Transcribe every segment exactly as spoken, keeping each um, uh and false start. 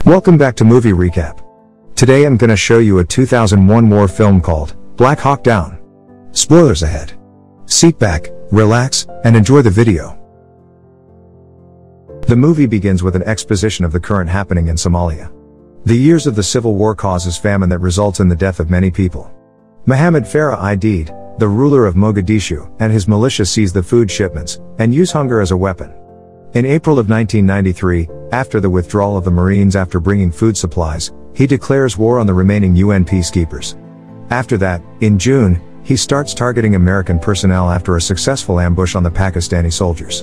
Welcome back to Movie Recap. Today I'm gonna show you a two thousand one war film called Black Hawk Down. Spoilers ahead. Sit back, relax, and enjoy the video. The movie begins with an exposition of the current happening in Somalia. The years of the civil war causes famine that results in the death of many people. Mohammed Farah Aidid, the ruler of Mogadishu, and his militia seize the food shipments and use hunger as a weapon. In April of nineteen ninety-three, after the withdrawal of the Marines after bringing food supplies, he declares war on the remaining U N peacekeepers. After that, in June, he starts targeting American personnel after a successful ambush on the Pakistani soldiers.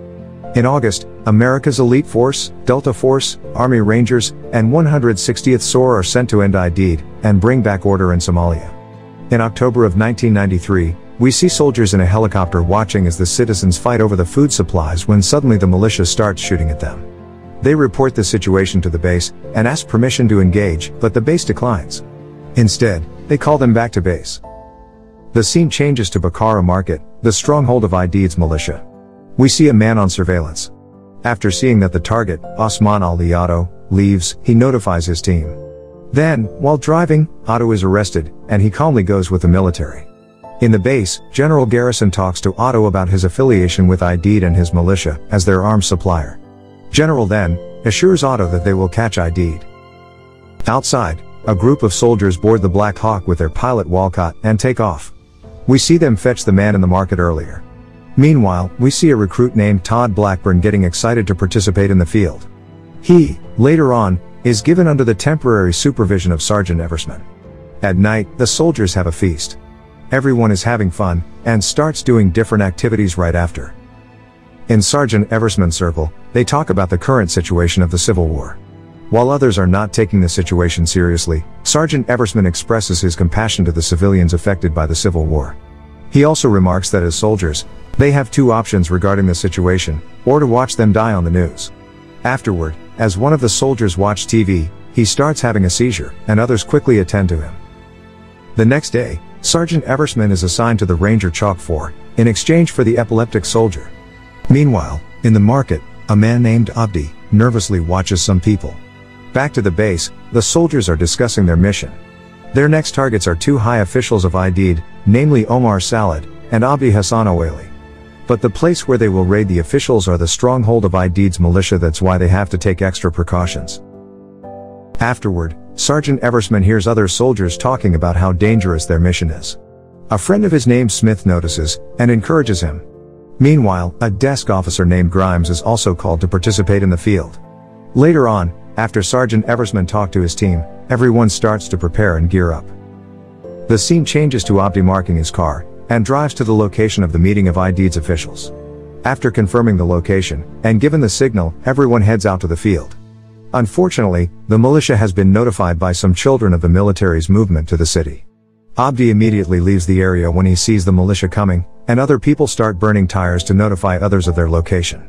In August, America's elite force, Delta Force, Army Rangers, and one hundred sixtieth S O R are sent to end Aidid and bring back order in Somalia. In October of nineteen ninety-three, we see soldiers in a helicopter watching as the citizens fight over the food supplies when suddenly the militia starts shooting at them. They report the situation to the base and ask permission to engage, but the base declines. Instead, they call them back to base. The scene changes to Bakara Market, the stronghold of Aidid's militia. We see a man on surveillance. After seeing that the target, Osman Ali Otto, leaves, he notifies his team. Then, while driving, Otto is arrested, and he calmly goes with the military. In the base, General Garrison talks to Otto about his affiliation with Aidid and his militia as their arms supplier. General then assures Otto that they will catch Aidid. Outside, a group of soldiers board the Black Hawk with their pilot Walcott and take off. We see them fetch the man in the market earlier. Meanwhile, we see a recruit named Todd Blackburn getting excited to participate in the field. He, later on, is given under the temporary supervision of Sergeant Eversman. At night, the soldiers have a feast. Everyone is having fun, and starts doing different activities right after. In Sergeant Eversman's circle, they talk about the current situation of the Civil War. While others are not taking the situation seriously, Sergeant Eversman expresses his compassion to the civilians affected by the Civil War. He also remarks that as soldiers, they have two options regarding the situation, or to watch them die on the news. Afterward, as one of the soldiers watch T V, he starts having a seizure, and others quickly attend to him. The next day, Sergeant Eversman is assigned to the Ranger Chalk four, in exchange for the epileptic soldier. Meanwhile, in the market, a man named Abdi nervously watches some people. Back to the base, the soldiers are discussing their mission. Their next targets are two high officials of Aidid, namely Omar Salad and Abdi Hassan Awali. But the place where they will raid the officials are the stronghold of Aidid's militia, that's why they have to take extra precautions. Afterward, Sergeant Eversman hears other soldiers talking about how dangerous their mission is. A friend of his named Smith notices, and encourages him. Meanwhile, a desk officer named Grimes is also called to participate in the field. Later on, after Sergeant Eversman talked to his team, everyone starts to prepare and gear up. The scene changes to Abdi marking his car, and drives to the location of the meeting of Aidid's officials. After confirming the location, and given the signal, everyone heads out to the field. Unfortunately, the militia has been notified by some children of the military's movement to the city. Abdi immediately leaves the area when he sees the militia coming, and other people start burning tires to notify others of their location.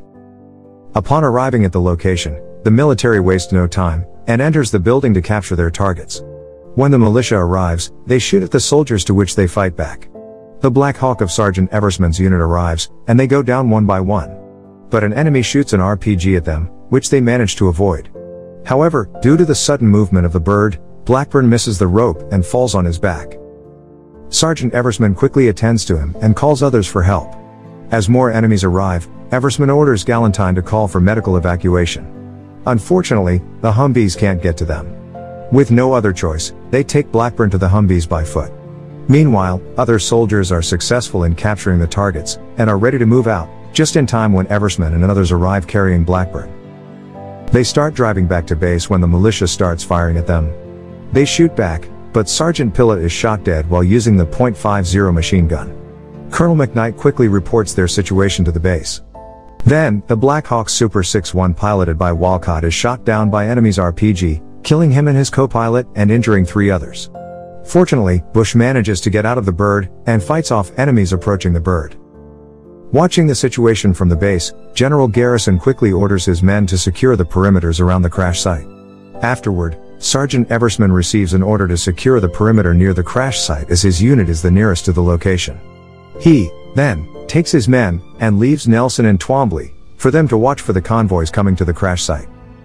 Upon arriving at the location, the military wastes no time, and enters the building to capture their targets. When the militia arrives, they shoot at the soldiers, to which they fight back. The Black Hawk of Sergeant Eversman's unit arrives, and they go down one by one. But an enemy shoots an R P G at them, which they manage to avoid. However, due to the sudden movement of the bird, Blackburn misses the rope and falls on his back. Sergeant Eversman quickly attends to him and calls others for help. As more enemies arrive, Eversman orders Galantine to call for medical evacuation. Unfortunately, the Humvees can't get to them. With no other choice, they take Blackburn to the Humvees by foot. Meanwhile, other soldiers are successful in capturing the targets, and are ready to move out, just in time when Eversman and others arrive carrying Blackburn. They start driving back to base when the militia starts firing at them. They shoot back, but Sergeant Pillett is shot dead while using the point five zero machine gun. Colonel McKnight quickly reports their situation to the base. Then, the Black Hawk Super sixty-one piloted by Walcott is shot down by enemy's R P G, killing him and his co-pilot and injuring three others. Fortunately, Bush manages to get out of the bird, and fights off enemies approaching the bird. Watching the situation from the base, General Garrison quickly orders his men to secure the perimeters around the crash site. Afterward, Sergeant Eversman receives an order to secure the perimeter near the crash site, as his unit is the nearest to the location. He, then, takes his men, and leaves Nelson and Twombly, for them to watch for the convoys coming to the crash site.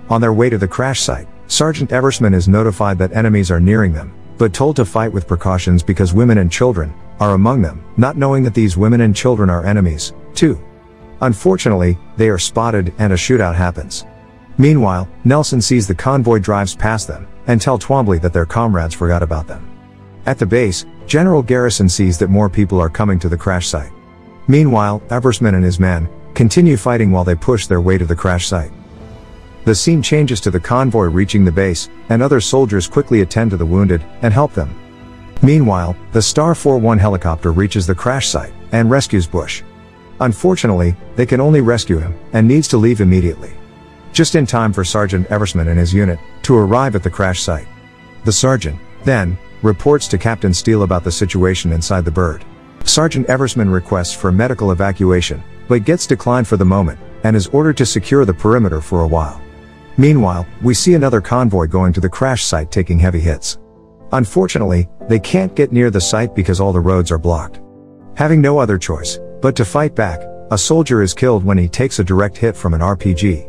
On their way to the crash site, Sergeant Eversman is notified that enemies are nearing them, but told to fight with precautions because women and children are among them, not knowing that these women and children are enemies, too. Unfortunately, they are spotted and a shootout happens. Meanwhile, Nelson sees the convoy drives past them, and tell Twombly that their comrades forgot about them. At the base, General Garrison sees that more people are coming to the crash site. Meanwhile, Eversman and his men continue fighting while they push their way to the crash site. The scene changes to the convoy reaching the base, and other soldiers quickly attend to the wounded and help them. Meanwhile, the Star forty-one helicopter reaches the crash site and rescues Bush. Unfortunately, they can only rescue him and needs to leave immediately. Just in time for Sergeant Eversman and his unit to arrive at the crash site. The sergeant, then, reports to Captain Steele about the situation inside the bird. Sergeant Eversman requests for medical evacuation, but gets declined for the moment, and is ordered to secure the perimeter for a while. Meanwhile, we see another convoy going to the crash site taking heavy hits. Unfortunately, they can't get near the site because all the roads are blocked. Having no other choice but to fight back, a soldier is killed when he takes a direct hit from an R P G.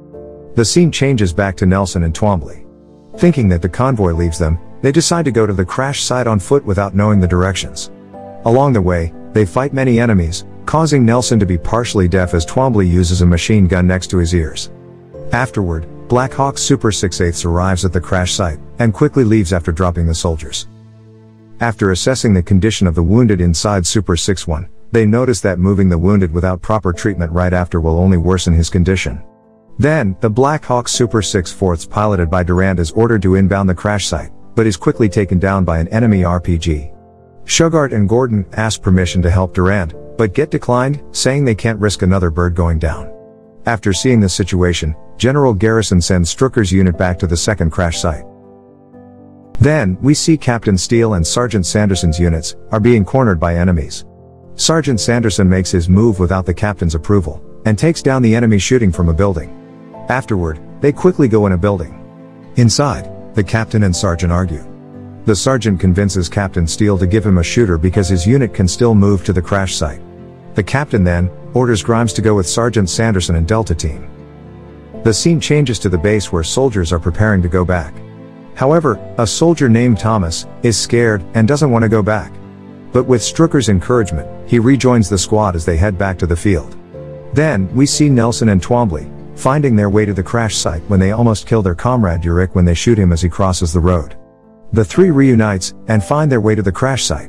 The scene changes back to Nelson and Twombly. Thinking that the convoy leaves them, they decide to go to the crash site on foot without knowing the directions. Along the way, they fight many enemies, causing Nelson to be partially deaf as Twombly uses a machine gun next to his ears. Afterward, Black Hawk Super sixty-eight arrives at the crash site, and quickly leaves after dropping the soldiers. After assessing the condition of the wounded inside Super sixty-one, they notice that moving the wounded without proper treatment right after will only worsen his condition. Then, the Black Hawk Super sixty-four piloted by Durand is ordered to inbound the crash site, but is quickly taken down by an enemy R P G. Shugart and Gordon ask permission to help Durand, but get declined, saying they can't risk another bird going down. After seeing the situation, General Garrison sends Strucker's unit back to the second crash site. Then, we see Captain Steele and Sergeant Sanderson's units are being cornered by enemies. Sergeant Sanderson makes his move without the captain's approval, and takes down the enemy shooting from a building. Afterward, they quickly go in a building. Inside, the captain and sergeant argue. The sergeant convinces Captain Steele to give him a shooter because his unit can still move to the crash site. The captain then orders Grimes to go with Sergeant Sanderson and Delta Team. The scene changes to the base where soldiers are preparing to go back. However, a soldier named Thomas is scared and doesn't want to go back. But with Strucker's encouragement, he rejoins the squad as they head back to the field. Then, we see Nelson and Twombly finding their way to the crash site when they almost kill their comrade Uric when they shoot him as he crosses the road. The three reunites and find their way to the crash site.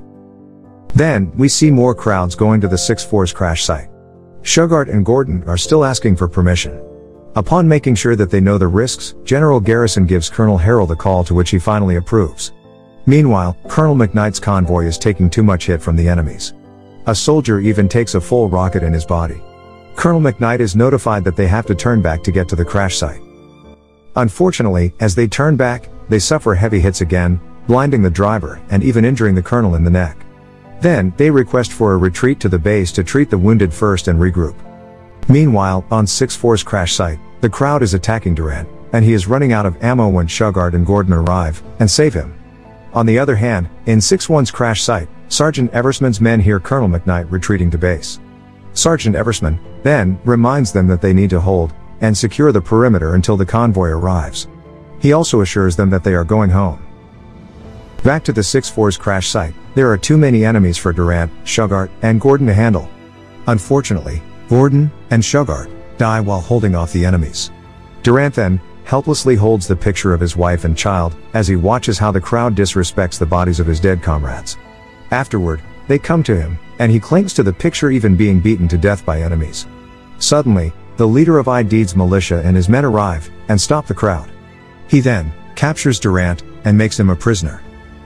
Then, we see more crowds going to the sixty-four's crash site. Shugart and Gordon are still asking for permission. Upon making sure that they know the risks, General Garrison gives Colonel Harold a call to which he finally approves. Meanwhile, Colonel McKnight's convoy is taking too much hit from the enemies. A soldier even takes a full rocket in his body. Colonel McKnight is notified that they have to turn back to get to the crash site. Unfortunately, as they turn back, they suffer heavy hits again, blinding the driver and even injuring the colonel in the neck. Then, they request for a retreat to the base to treat the wounded first and regroup. Meanwhile, on sixty-four's crash site, the crowd is attacking Durand, and he is running out of ammo when Shugart and Gordon arrive and save him. On the other hand, in sixty-one's crash site, Sergeant Eversman's men hear Colonel McKnight retreating to base. Sergeant Eversman then reminds them that they need to hold and secure the perimeter until the convoy arrives. He also assures them that they are going home. Back to the sixty-four's crash site, there are too many enemies for Durand, Shugart, and Gordon to handle. Unfortunately, Gordon and Shugart die while holding off the enemies. Durand then helplessly holds the picture of his wife and child as he watches how the crowd disrespects the bodies of his dead comrades. Afterward, they come to him, and he clings to the picture even being beaten to death by enemies. Suddenly, the leader of Ideed's militia and his men arrive and stop the crowd. He then captures Durand and makes him a prisoner.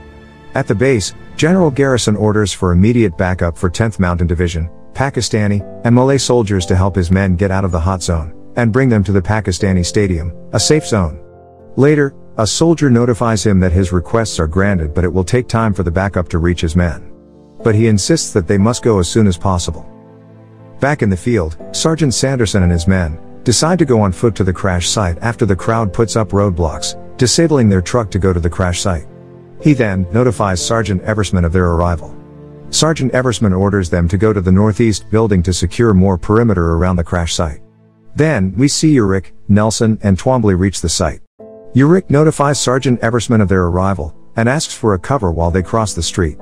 At the base, General Garrison orders for immediate backup for tenth Mountain Division, Pakistani, and Malay soldiers to help his men get out of the hot zone and bring them to the Pakistani stadium, a safe zone. Later, a soldier notifies him that his requests are granted, but it will take time for the backup to reach his men. But he insists that they must go as soon as possible. Back in the field, Sergeant Sanderson and his men decide to go on foot to the crash site after the crowd puts up roadblocks, disabling their truck to go to the crash site. He then notifies Sergeant Eversman of their arrival. Sergeant Eversman orders them to go to the northeast building to secure more perimeter around the crash site. Then, we see Uric, Nelson, and Twombly reach the site. Uric notifies Sergeant Eversman of their arrival, and asks for a cover while they cross the street.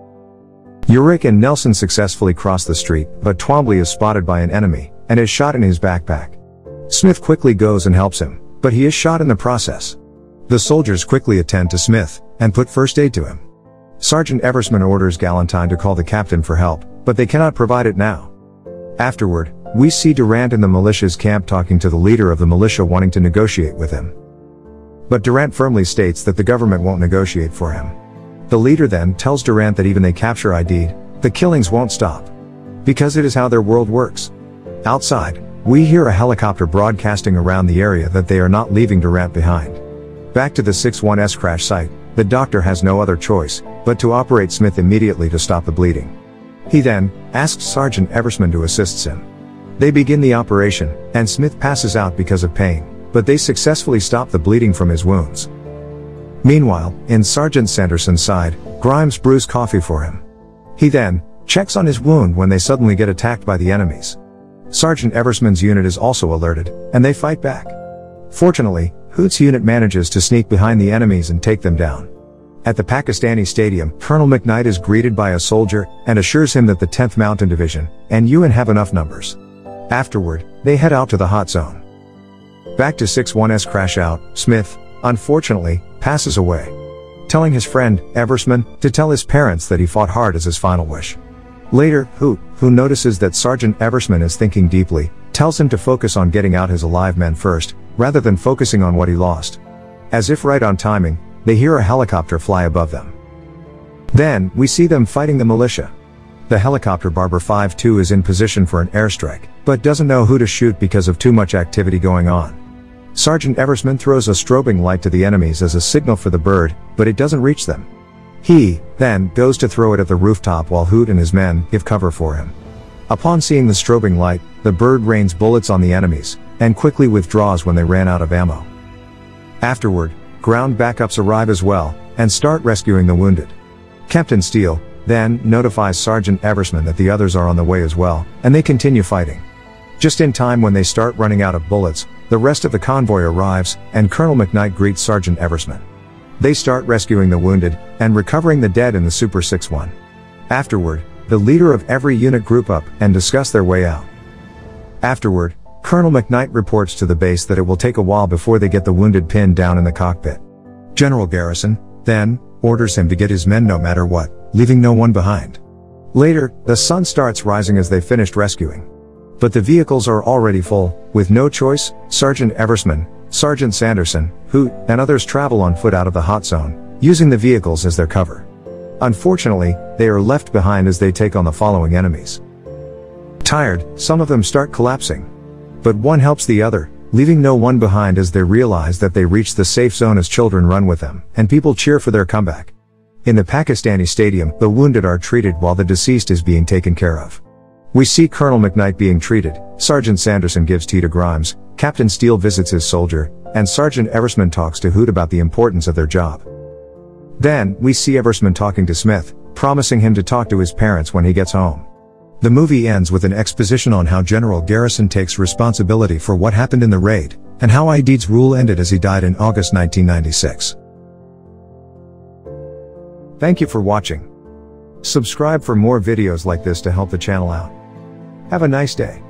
Uric and Nelson successfully cross the street, but Twombly is spotted by an enemy, and is shot in his backpack. Smith quickly goes and helps him, but he is shot in the process. The soldiers quickly attend to Smith, and put first aid to him. Sergeant Eversman orders Galantine to call the captain for help, but they cannot provide it now. Afterward, we see Durant in the militia's camp talking to the leader of the militia wanting to negotiate with him. But Durant firmly states that the government won't negotiate for him. The leader then tells Durant that even they capture I D'd, the killings won't stop. Because it is how their world works. Outside, we hear a helicopter broadcasting around the area that they are not leaving Durant behind. Back to the six one S crash site, the doctor has no other choice, but to operate Smith immediately to stop the bleeding. He then asks Sergeant Eversman to assist him. They begin the operation, and Smith passes out because of pain, but they successfully stop the bleeding from his wounds. Meanwhile, in Sergeant Sanderson's side, Grimes brews coffee for him. He then checks on his wound when they suddenly get attacked by the enemies. Sergeant Eversman's unit is also alerted, and they fight back. Fortunately, Hoot's unit manages to sneak behind the enemies and take them down. At the Pakistani stadium, Colonel McKnight is greeted by a soldier, and assures him that the tenth Mountain Division and U N have enough numbers. Afterward, they head out to the hot zone. Back to six one S crash out, Smith, unfortunately, passes away. Telling his friend, Eversman, to tell his parents that he fought hard as his final wish. Later, Hoot, who notices that Sergeant Eversman is thinking deeply, tells him to focus on getting out his alive men first, rather than focusing on what he lost. As if right on timing, they hear a helicopter fly above them. Then, we see them fighting the militia. The helicopter Barber five two is in position for an airstrike, but doesn't know who to shoot because of too much activity going on. Sergeant Eversman throws a strobing light to the enemies as a signal for the bird, but it doesn't reach them. He, then, goes to throw it at the rooftop while Hoot and his men give cover for him. Upon seeing the strobing light, the bird rains bullets on the enemies, and quickly withdraws when they ran out of ammo. Afterward, ground backups arrive as well, and start rescuing the wounded. Captain Steele, then, notifies Sergeant Eversman that the others are on the way as well, and they continue fighting. Just in time when they start running out of bullets, the rest of the convoy arrives, and Colonel McKnight greets Sergeant Eversman. They start rescuing the wounded, and recovering the dead in the Super six one. Afterward, the leader of every unit group up, and discuss their way out. Afterward, Colonel McKnight reports to the base that it will take a while before they get the wounded pinned down in the cockpit. General Garrison, then, orders him to get his men no matter what, leaving no one behind. Later, the sun starts rising as they finished rescuing. But the vehicles are already full. With no choice, Sergeant Eversman, Sergeant Sanderson, Hoot, and others travel on foot out of the hot zone, using the vehicles as their cover. Unfortunately, they are left behind as they take on the following enemies. Tired, some of them start collapsing. But one helps the other, leaving no one behind as they realize that they reach the safe zone as children run with them, and people cheer for their comeback. In the Pakistani stadium, the wounded are treated while the deceased is being taken care of. We see Colonel McKnight being treated, Sergeant Sanderson gives tea to Grimes, Captain Steele visits his soldier, and Sergeant Eversman talks to Hoot about the importance of their job. Then, we see Eversman talking to Smith, promising him to talk to his parents when he gets home. The movie ends with an exposition on how General Garrison takes responsibility for what happened in the raid, and how I D'd's rule ended as he died in August nineteen ninety-six. Thank you for watching. Subscribe for more videos like this to help the channel out. Have a nice day.